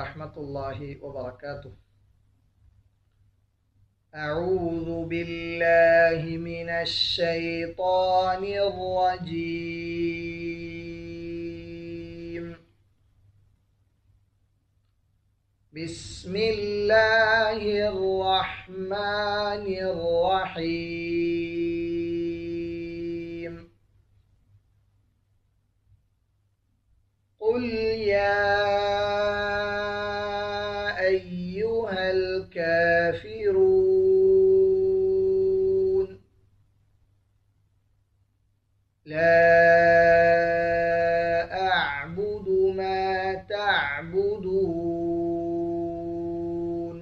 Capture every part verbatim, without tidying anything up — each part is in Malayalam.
വറഹ്മത്തുള്ളാഹി വബറകാതുഹു. أعوذ بالله من الشيطان الرجيم. بسم الله الرحمن الرحيم. قل يا أيها الكافرون لا أعبد ما تعبدون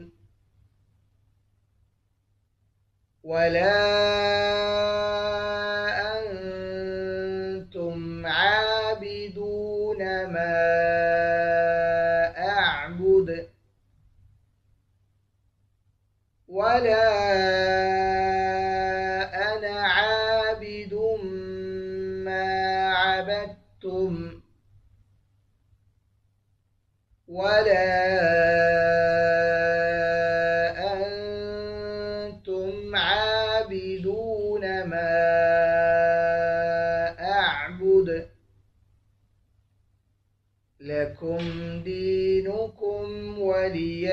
ولا أنتم عابدون ما أعبد ولا أنا عابد ما عبدتم ولا أنتم عابدون ما أعبد لكم دينكم ولي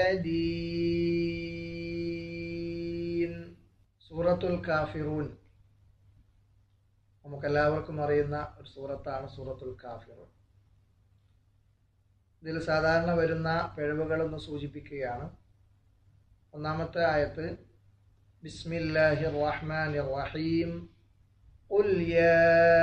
دين. സൂറത്തുൽ കാഫിറൂൻ നമുക്കെല്ലാവർക്കും അറിയുന്ന ഒരു സൂറത്താണ് സൂറത്തുൽ കാഫിറൂൻ. ഇതിൽ സാധാരണ വരുന്ന പിഴവുകളൊന്ന് സൂചിപ്പിക്കുകയാണ്. ഒന്നാമത്തെ ആയത്ത് ബിസ്മില്ലാഹിർ റഹ്മാനിർ റഹീം. ഖുൽ യാ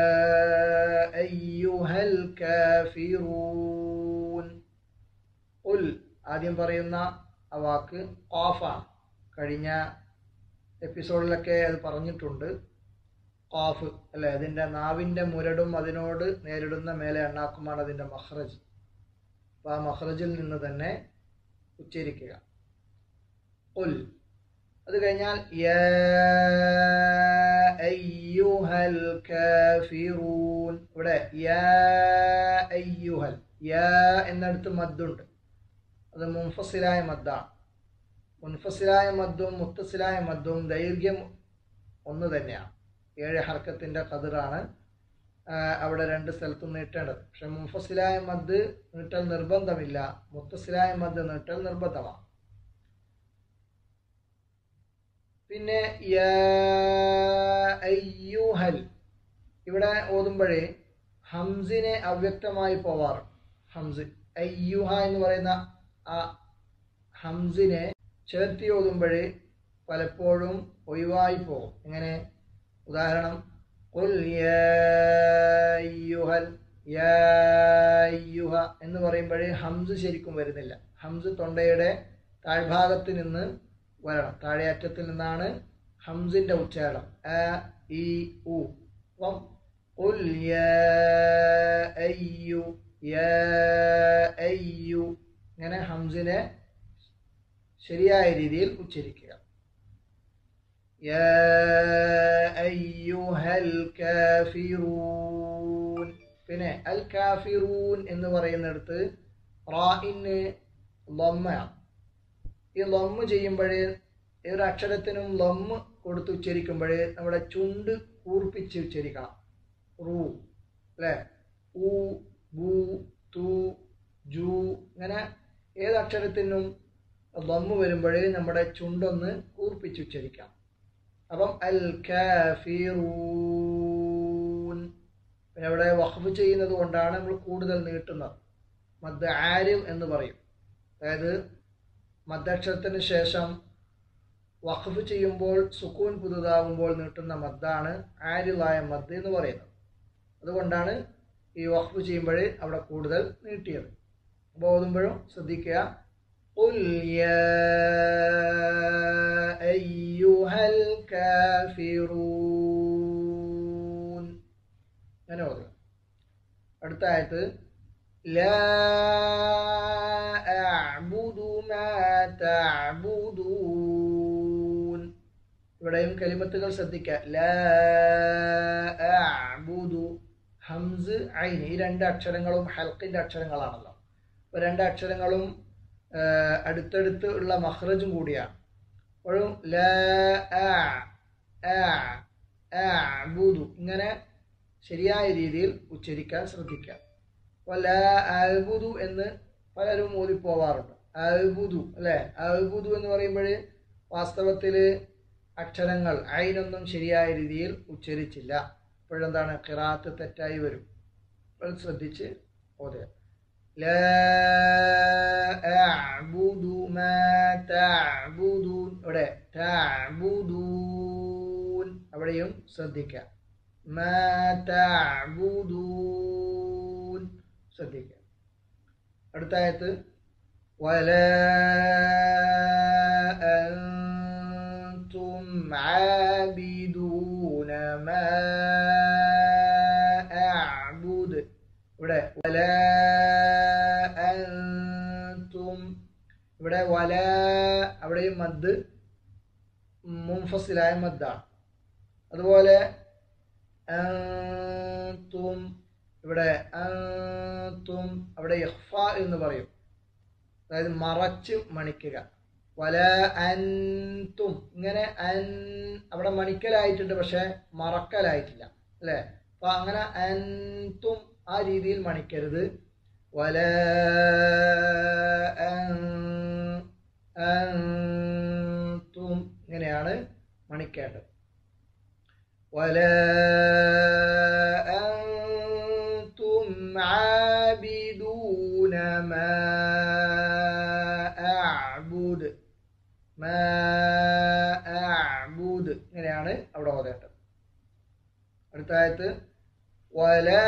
അയ്യുഹൽ കാഫിറൂൻ. ഖുൽ ആദ്യം പറയുന്ന ആ വാക്ക് ഖാഫാണ്. കഴിഞ്ഞ എപ്പിസോഡിലൊക്കെ അത് പറഞ്ഞിട്ടുണ്ട്. ഖാഫ് അല്ലെ, അതിൻ്റെ നാവിൻ്റെ മുരടും അതിനോട് നേരിടുന്ന മേലെ എണ്ണാക്കുമാണ് അതിൻ്റെ മഖ്റജ്. അപ്പോൾ ആ മഖ്റജിൽ നിന്ന് തന്നെ ഉച്ചരിക്കുക. ഖുൽ. അത് കഴിഞ്ഞാൽ യാ അയ്യുഹൽ കാഫിറൂൻ. ഇവിടെ യാ അയ്യുഹൽ, യാ എന്നടുത്ത് മദ്ദുണ്ട്. അത് മുൻഫസിലായ മദ്ദാണ്. മുൻഫസിലായ മദ്ദും മുത്തസിലായ മദ്ദും ദൈർഘ്യം ഒന്ന് തന്നെയാണ്. ഏഴ് ഹർക്കത്തിൻ്റെ ഖദറാണ് അവിടെ രണ്ട് സ്ഥലത്തും നീട്ടേണ്ടത്. പക്ഷെ മുൻഫസിലായ മദ് നീട്ടൽ നിർബന്ധമില്ല, മുത്തസിലായ മദ് നീട്ടൽ നിർബന്ധമാണ്. പിന്നെ യാ അയ്യുഹൽ ഇവിടെ ഓതുമ്പോഴേ ഹംസിനെ അവ്യക്തമായി പോവാറ്. ഹംസ് അയ്യുഹ എന്ന് പറയുന്ന ആ ഹംസിനെ ചേർത്തി ഓതുമ്പോഴേ പലപ്പോഴും ഒഴിവായി പോകും. എങ്ങനെ? ഉദാഹരണം ഖുൽ യാ അയ്യുഹൽ, യാ അയ്യുഹ എന്ന് പറയുമ്പോഴേ ഹംസ് ശരിക്കും വരുന്നില്ല. ഹംസ് തൊണ്ടയുടെ താഴ്ഭാഗത്ത് നിന്ന് വരണം, താഴെ അറ്റത്തിൽ നിന്നാണ് ഹംസിന്റെ ഉച്ചാരണം. അ ഇ ഉ. അപ്പം ഖുൽ യാ അയ്യു, യാ അയ്യു ഇങ്ങനെ ഹംസിനെ ശരിയായ രീതിയിൽ ഉച്ചരിക്കുക. യാ അയ്യുഹൽ കാഫിറൂൻ. പിന്നെ അൽ കാഫിറൂൻ എന്ന് പറയുന്നിടത്ത് റാഇന് ലമ്മയാണ്. ഈ ലമ്മ് ചെയ്യുമ്പോഴേ, ഒരു അക്ഷരത്തിനും ലമ്മ് കൊടുത്ത് ഉച്ചരിക്കുമ്പോഴേ നമ്മുടെ ചുണ്ട് കൂർപ്പിച്ച് ഉച്ചരിക്കണം. റൂ അല്ലേ, ഊ ബു തു ജു ഇങ്ങനെ ഏത് അക്ഷരത്തിനും ലമ്മ് വരുമ്പോഴേ നമ്മുടെ ചുണ്ടൊന്ന് കൂർപ്പിച്ച് ഉച്ചരിക്കാം. അപ്പം അൽ കാഫിറൂൻ. പിന്നെ അവിടെ വഖഫ് ചെയ്യുന്നത് കൊണ്ടാണ് നമ്മൾ കൂടുതൽ നീട്ടുന്നത്. മദ് ആരിൽ എന്ന് പറയും. അതായത് മദ്ദക്ഷരത്തിന് ശേഷം വഖഫ് ചെയ്യുമ്പോൾ സുക്കൂൻ പുതുതാകുമ്പോൾ നീട്ടുന്ന മദ്ദാണ് ആരിലായ മദ് എന്ന് പറയുന്നത്. അതുകൊണ്ടാണ് ഈ വഖഫ് ചെയ്യുമ്പോഴേ അവിടെ കൂടുതൽ നീട്ടിയത്. അപ്പോൾ ഓതുമ്പോഴും ശ്രദ്ധിക്കുക. ഖുൽ യാ അയ്യുഹൽ കാഫിറൂൻ അങ്ങനെ ഓതുക. അടുത്ത ആയത്ത് ലാ അഅ്ബുദു മാ തഅ്ബുദൂൻ. ഇവിടെയും കലിമത്തുകൾ ശ്രദ്ധിക്കുക. ലാ അഅ്ബുദു, ഹംസ് ഐൻ, ഈ രണ്ട് അക്ഷരങ്ങളും ഹൽക്കിന്റെ അക്ഷരങ്ങളാണല്ലോ. അപ്പോൾ രണ്ട് അക്ഷരങ്ങളും അടുത്തടുത്ത് ഉള്ള മഖ്റജും കൂടിയാണ്. അപ്പോഴും ലാ അഅ്ബുദു ഇങ്ങനെ ശരിയായ രീതിയിൽ ഉച്ചരിക്കാൻ ശ്രദ്ധിക്കുക. അപ്പോൾ ലാ അഅ്ബുദു എന്ന് പലരും ഓതിപ്പോവാറുണ്ട്. അഅ്ബുദു അല്ലേ, അഅ്ബുദു എന്ന് പറയുമ്പോൾ വാസ്തവത്തിൽ അക്ഷരങ്ങൾ ഐനൊന്നും ശരിയായ രീതിയിൽ ഉച്ചരിച്ചില്ല. അപ്പോഴെന്താണ് ഖിറാഅത്ത് തെറ്റായി വരും. അപ്പോൾ ശ്രദ്ധിച്ച് ഓതുക. ലാ അഅ്ബുദു മാ തഅ്ബുദൂൻ, ഇവിടെ തഅ്ബുദൂൻ അവിടെയും ശ്രദ്ധിക്കുക. മാ തഅ്ബുദൂൻ ശ്രദ്ധിക്കുക. അടുത്ത ആയത്ത് വലാ അൻതും ആബിദൂന മാ അഅ്ബുദ്, ഇവിടെ വലാ അൻതും, ഇവിടെ വലാ അവിടെയും മദ് മുൻഫസിലായ മദ്ദാണ്. അതുപോലെ അൻതും, ഇവിടെ അൻതും അവിടെ ഇഖ്ഫ എന്ന് പറയും, അതായത് മറച്ച് മണിക്കുക. വല അൻതും ഇങ്ങനെ അൻ അവിടെ മണിക്കലായിട്ടുണ്ട്, പക്ഷെ മറക്കലായിട്ടില്ല അല്ലേ. അപ്പൊ അങ്ങനെ അൻതും ആ രീതിയിൽ മണിക്കരുത്. വല അൻതും ഇങ്ങനെയാണ് മണിക്കേണ്ടത്. വല അൻതും ആബിദൂന മാ അഅ്ബുദ്, മാ അഅ്ബുദ് ഇങ്ങനെയാണ് അവിടെ ഓതേണ്ടത്. അടുത്ത ആയത്ത് വലാ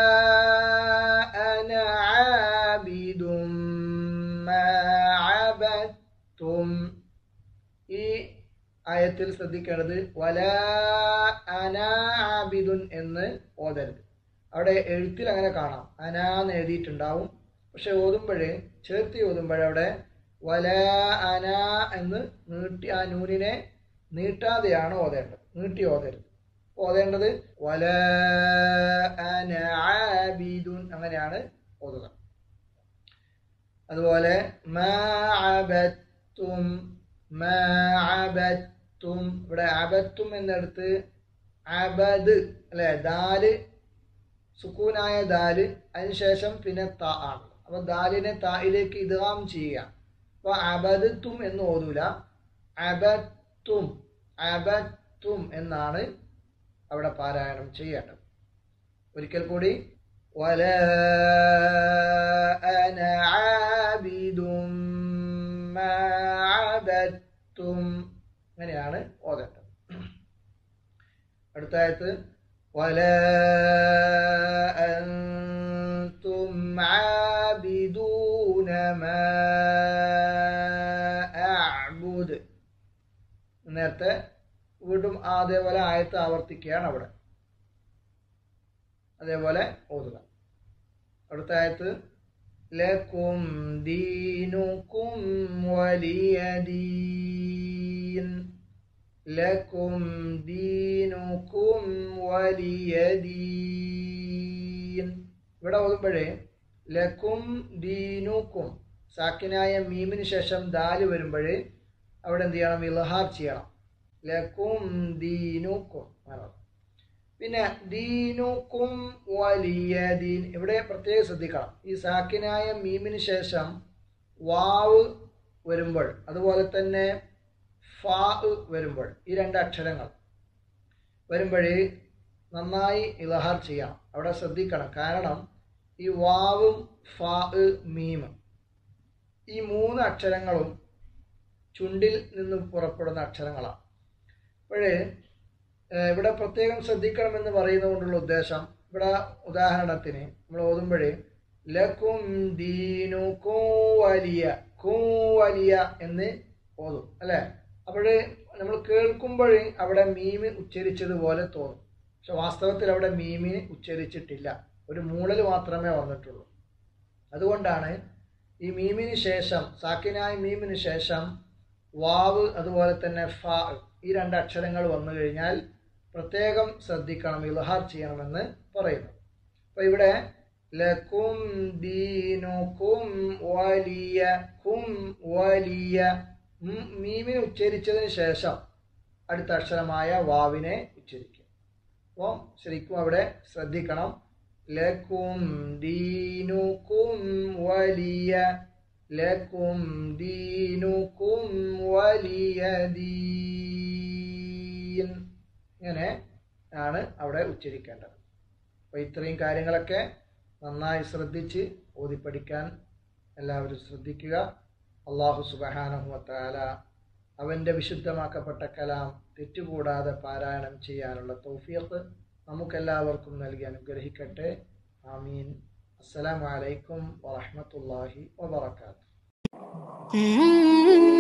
അന ആബിദും മാ അബദ്തും. ഈ ആയത്തിൽ ശ്രദ്ധിക്കേണ്ടത് വലാ അന ആബിദുൻ എന്ന് ഓതരുത്. അവിടെ എഴുത്തിൽ അങ്ങനെ കാണാം, അനാന്ന് എഴുതിയിട്ടുണ്ടാവും, പക്ഷെ ഓതുമ്പോഴേ ചേർത്തി ഓതുമ്പോഴവിടെ വലാ അന എന്ന് നീട്ടി ആ നൂനിനെ നീട്ടാതെയാണ് ഓതേണ്ടത്, നീട്ടി ഓതരുത്. ഓതേണ്ടത് വലാ അന ആബിദുൻ അങ്ങനെയാണ് ഓതുക. അതുപോലെ മാ അബദ്തും, മാ അബദ്തും, ഇവിടെ അബദ്തും എന്നിടത്ത് അബദ് അല്ലെ, ദാല് സുക്കൂനായ ദാല്, അതിനുശേഷം പിന്നെ ത ആണ്. അപ്പൊ ദാലിനെ തായിലേക്ക് ഇദ്ഗാം ചെയ്യുക. അപ്പൊ അബദ്തും എന്ന് ഓതൂല, അബദ്തും അബദ്തും എന്നാണ് അവിടെ പാരായണം ചെയ്യേണ്ടത്. ഒരിക്കൽ കൂടി വലാ അന ആബിദും മാ അബദ്തും അങ്ങനെയാണ് ഓതേണ്ടത്. അടുത്ത ആയത്ത് വലാ അൻതും ആബിദൂന മാ അഅ്ബുദ്. നേരത്തെ വീണ്ടും അതേപോലെ ആയത്ത് ആവർത്തിക്കുകയാണ് അവിടെ, അതേപോലെ ഓതുക. അടുത്ത ആയത്ത് ലക്കും ദീനുക്കും വലിയ ദീൻ, ലക്കും ദീനുക്കും വലിയ ദീൻ. ഇവിടെ ഓതുമ്പോഴേ ലക്കും ദീനുക്കും സാക്കിനായ മീമിന് ശേഷം ദാല് വരുമ്പോഴേ അവിടെ എന്ത് ചെയ്യണം, ഇൽഹാർ ചെയ്യണം. ലക്കും ദീനുക്കും. പിന്നെ ദീനുക്കും വലിയ ദീൻ ഇവിടെ പ്രത്യേകം ശ്രദ്ധിക്കണം. ഈ സാക്കിനായ മീമിന് ശേഷം വാവ് വരുമ്പോൾ, അതുപോലെ തന്നെ ഫാ വരുമ്പോൾ, ഈ രണ്ട് അക്ഷരങ്ങൾ വരുമ്പോഴേ നന്നായി ഇൽഹാർ ചെയ്യണം. അവിടെ ശ്രദ്ധിക്കണം. കാരണം ഈ വാവും ഫാ മീം ഈ മൂന്ന് അക്ഷരങ്ങളും ചുണ്ടിൽ നിന്ന് പുറപ്പെടുന്ന അക്ഷരങ്ങളാണ്. അപ്പോഴേ ഇവിടെ പ്രത്യേകം ശ്രദ്ധിക്കണമെന്ന് പറയുന്നത് കൊണ്ടുള്ള ഉദ്ദേശം, ഇവിടെ ഉദാഹരണത്തിന് നമ്മൾ ഓതുമ്പോഴേ ലക്കും ദീനുക്കും വലിയ കൂ വലിയ എന്ന് ഓതും അല്ലേ. അപ്പോഴേ നമ്മൾ കേൾക്കുമ്പോഴേ അവിടെ മീമ് ഉച്ചരിച്ചതുപോലെ തോന്നും, പക്ഷെ വാസ്തവത്തിൽ അവിടെ മീമിന് ഉച്ചരിച്ചിട്ടില്ല, ഒരു മൂളൽ മാത്രമേ വന്നിട്ടുള്ളൂ. അതുകൊണ്ടാണ് ഈ മീമിന് ശേഷം സാക്കിനായ മീമിന് ശേഷം വാവ് അതുപോലെ തന്നെ ഫാ ഈ രണ്ട് അക്ഷരങ്ങൾ വന്നു കഴിഞ്ഞാൽ പ്രത്യേകം ശ്രദ്ധിക്കണം, ഇൽഹാർ ചെയ്യണമെന്ന് പറയുന്നു. അപ്പോൾ ഇവിടെ ലക്കും ദീനുക്കും വലിയ കും വലിയ മീമിനെ ഉച്ചരിച്ചതിന് ശേഷം അടുത്ത അക്ഷരമായ വാവിനെ ഉച്ചരിക്കും. അപ്പോൾ ശരിക്കും അവിടെ ശ്രദ്ധിക്കണം. ലക്കും ദീനുക്കും വലിയ ലക്കും ദീനുക്കും വലിയ ദീൻ, ഇങ്ങനെ ആണ് അവിടെ ഉച്ചരിക്കേണ്ടത്. അപ്പോൾ ഇത്രയും കാര്യങ്ങളൊക്കെ നന്നായി ശ്രദ്ധിച്ച് ഓതി പഠിക്കാൻ എല്ലാവരും ശ്രദ്ധിക്കുക. അള്ളാഹു സുബ്ഹാനഹു വ തആല അവൻ്റെ വിശുദ്ധമാക്കപ്പെട്ട കലാം തെറ്റുകൂടാതെ പാരായണം ചെയ്യാനുള്ള തൗഫീഖ് നമുക്കെല്ലാവർക്കും നൽകി അനുഗ്രഹിക്കട്ടെ. ആമീൻ. അസ്സലാമു അലൈക്കും വറഹ്മത്തുള്ളാഹി വബറകാതുഹു.